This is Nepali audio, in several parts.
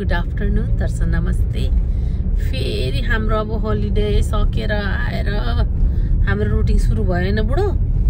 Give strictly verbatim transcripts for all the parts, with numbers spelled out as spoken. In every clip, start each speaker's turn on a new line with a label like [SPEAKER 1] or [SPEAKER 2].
[SPEAKER 1] गुड आफ्टरनुन दर्शन नमस्ते। फेरि हाम्रो अब होलिडे सकेर आएर हाम्रो रुटिन सुरु भएन बुढो।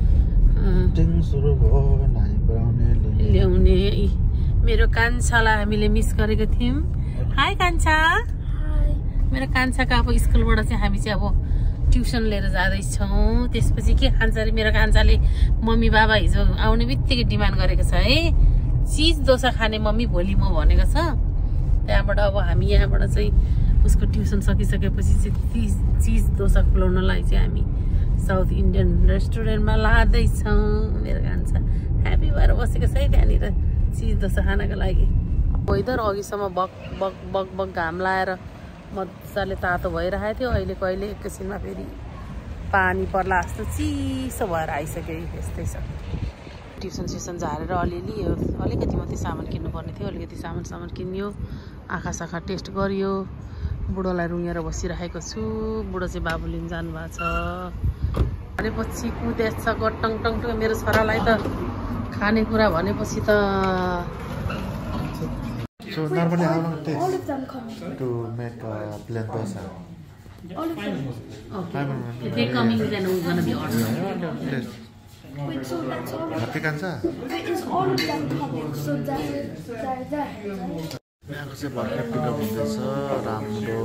[SPEAKER 1] ल्याउने मेरो कान्छालाई हामीले मिस गरेको थियौँ। हाई कान्छा। मेरो कान्छाको अब स्कुलबाट चाहिँ हामी चाहिँ अब ट्युसन लिएर जाँदैछौँ। त्यसपछि के खान्छ अरे मेरो कान्छाले, मम्मी बाबा हिजो आउने बित्तिकै डिमान्ड गरेको छ है, चिज डोसा खाने मम्मी भोलि म भनेको छ। त्यहाँबाट अब हामी यहाँबाट चाहिँ उसको ट्युसन सकिसकेपछि चाहिँ चिज डोसा खुलाउनलाई चाहिँ हामी साउथ इन्डियन रेस्टुरेन्टमा लाँदैछौँ। मेरो कान्छा ह्याप्पी भएर बसेको छ है त्यहाँनिर चिज डोसा खानको लागि। वेदर अघिसम्म बक बक बक बक घाम लाएर मजाले तातो भइरहेको थियो, अहिले कहिले एकैछिनमा फेरि पानी पर्ला जस्तो चिसो भएर आइसक्यो। यस्तै छ। ट्युसन सेसन झारेर अलिअलि अलिकति मात्रै सामान किन्नुपर्ने थियो, अलिकति सामान सामान किन्यो, आँखा साखा टेस्ट गरियो। बुढोलाई रुँगेर बसिरहेको छु। बुढो चाहिँ बाबु लिन जानुभएको छ भनेपछि कुदेछ गटङ टङ टङ। मेरो छोरालाई त खानेकुरा भनेपछि त
[SPEAKER 2] So normally how long it takes all of them coming to make a plain dosa?
[SPEAKER 1] All of them. Okay. If they're coming, then we're gonna be ordering.
[SPEAKER 2] Yes.
[SPEAKER 3] Wait, so that's all of
[SPEAKER 2] Happy kansa?
[SPEAKER 3] Wait, is all of them coming? So they're, they're there, right?
[SPEAKER 2] यहाँ चाहिँ भर्खर पिकअप हुँदैछ। राम्रो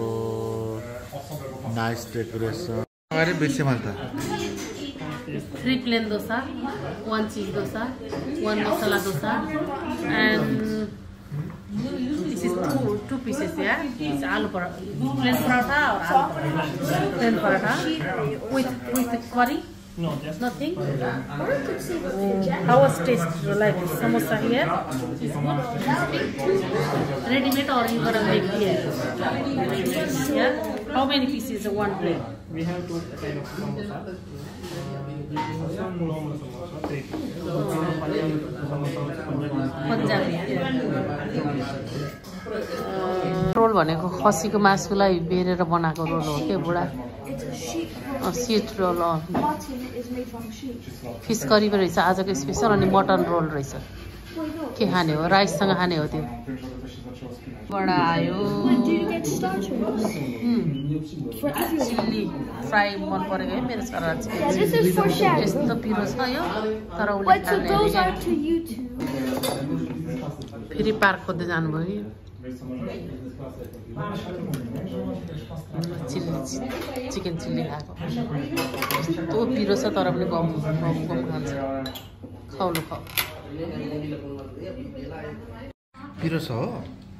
[SPEAKER 2] नाइस डेकोरेसन। अगाडि बिर्सेँ मैले त।
[SPEAKER 1] Three plain dosa, one cheese dosa, one masala dosa, and this is two two pieces. Yeah, it's aloo paratha, plain paratha or aloo paratha. Plain paratha with with curry.
[SPEAKER 4] No, just
[SPEAKER 1] nothing.
[SPEAKER 3] Or I could see with the
[SPEAKER 1] How was taste? Like samosa here? It's good. Ready made or you gonna make here? Yeah. How many pieces? One plate.
[SPEAKER 4] we have two kind of samosa. Uh, one normal samosa, three.
[SPEAKER 1] Punjabi. Roll भनेको खसीको मासुलाई बेरेर बनाएको रोल हो के बुढा? Seat role. फिस करी पनि रहेछ आजको स्पेसल। अनि मटन रोल रहेछ। के खाने हो? राइससँग खाने हो त्यो। बडा आयो। चिल्ली फ्राई मन परेको है मेरो छोरा। यस्तो पिरो छ यो तर उसले खाने। फेरि पार्क खोज्दै जानुभयो कि चिल्ली चिकन चिल्ली खाएको। यस्तो पिरो छ तर पनि गम गम गम खान्छ। खाउनु खाऊ।
[SPEAKER 2] पिरो छ हो?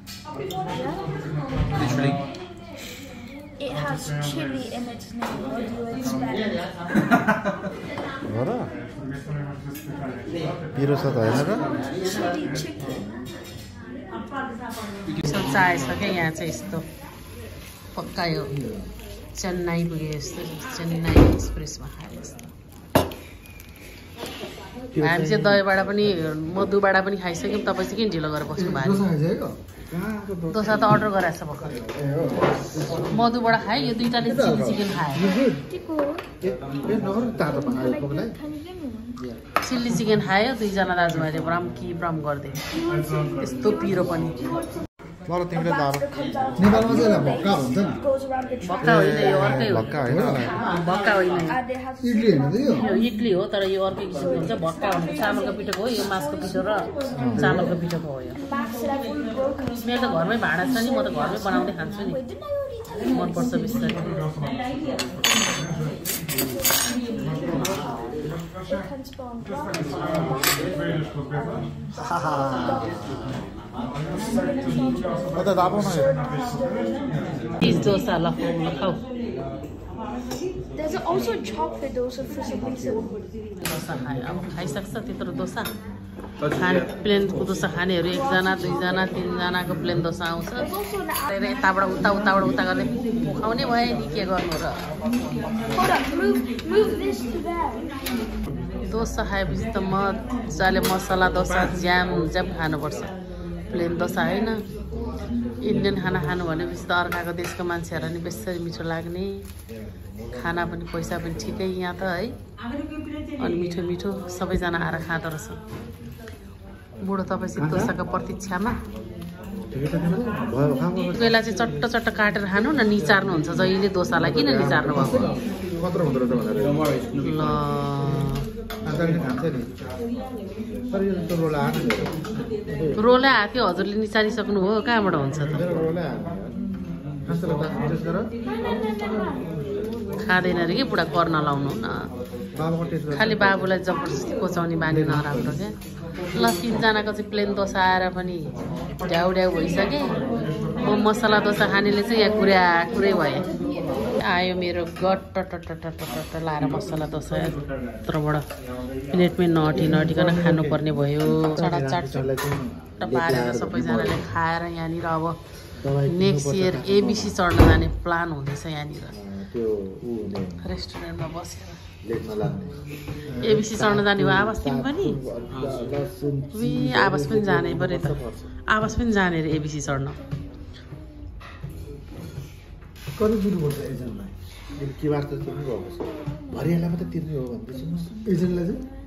[SPEAKER 3] It has chili in its name. What do you expect?
[SPEAKER 2] हो र? पिरो छ त होइन र?
[SPEAKER 3] Chili chicken.
[SPEAKER 1] सोचा आएछ क्या यहाँ चाहिँ यस्तो पक्का यो चेन्नई पुगे यस्तो चेन्नई एक्सप्रेसमा खायो यस्तो। हामी चाहिँ दहीबाट पनि मधुबाट पनि खाइसक्यौँ। तपाईँ चाहिँ किन ढिलो गरेर बस्नु भएको? डोसा त अर्डर गराएछ भर्खर। मधुबाट खायो, यो दुइटाले चिल्ली चिकन खायो। चिल्ली चिकन खायो दुईजना दाजुभाइले। ब्राम कि ब्राम गर्दै यस्तो पिरो पनि।
[SPEAKER 2] ल तिमीले दाल नेपालमा चाहिँ भक्का भन्छ नि।
[SPEAKER 1] भक्का होइन यो अर्कै हो।
[SPEAKER 2] भक्का होइन
[SPEAKER 1] भक्का होइन
[SPEAKER 2] इडली होइन त यो?
[SPEAKER 1] यो इडली हो तर यो अर्कै किसिमको हुन्छ। भक्का भनेको चामलको पिठोको हो, यो मासको पिठो र चामलको पिठोको हो। यो मेरो त घरमै भाँडा छ नि, म त घरमै बनाउँदै खान्छु नि। मनपर्छ बिस्तारै। चिज डोसा ल खाऊ।
[SPEAKER 3] There's also chocolate dosa for some reason.
[SPEAKER 1] Dosa खायो अब खाइसक्छ त्यत्रो डोसा। खाने प्लेनको डोसा खानेहरू एकजना दुईजना तिनजनाको प्लेन डोसा आउँछ। यताबाट उता उताबाट उता गर्ने खुवाउने भयो नि के गर्नु र।
[SPEAKER 3] Hold on, move, move this to there.
[SPEAKER 1] Dosa खाएपछि त मजाले मसला डोसा ज्याम ज्याम खानुपर्छ। प्लेन डोसा होइन। इन्डियन खाना खानु भनेपछि त अर्काको देशको मान्छेहरूलाई नि बेसरी मिठो लाग्ने। खाना पनि पैसा पनि ठिकै यहाँ त है। अनि मिठो मिठो सबैजना आएर खाँदो रहेछ। बुढो तपाईँ चाहिँ डोसाको प्रतीक्षामा बेला चाहिँ चट्ट चट्ट काटेर खानु न निचार्नुहुन्छ जहिले डोसालाई किन निचार्नु भएको ल रोलै आएको थियो हजुरले निचारिसक्नु हो कहाँबाट हुन्छ त खाँदैन अरे कि बुढा गर्न लाउनु न खालि बाबुलाई जबरजस्ती कोचाउने बानी नराम्रो क्या ल तिनजनाको चाहिँ प्लेन डोसा आएर पनि ढ्याउ ढ्याउ भइसके म मसला डोसा खानेले चाहिँ यहाँ कुरा कुरै भए आयो मेरो गट्ट टट्ट टट्ट टट्ट लाएर मसला डोसा यत्रोबाट प्लेटमै नअटी नअटिकन खानुपर्ने भयो चटाचाट पारेर सबैजनाले खाएर यहाँनिर अब नेक्स्ट इयर एबिसी चढ्न जाने प्लान हुँदैछ यहाँनिर रेस्टुरेन्टमा बसेर एबिसी चढ्न जाने हो आवास तिमी पनि आवास पनि जाने पऱ्यो त आवास पनि जाने अरे एबिसी चढ्न
[SPEAKER 2] के वार्ता तिर्नु भएको छ भरियालाई मात्रै तिर्ने हो भन्दैछु एजेन्टलाई चाहिँ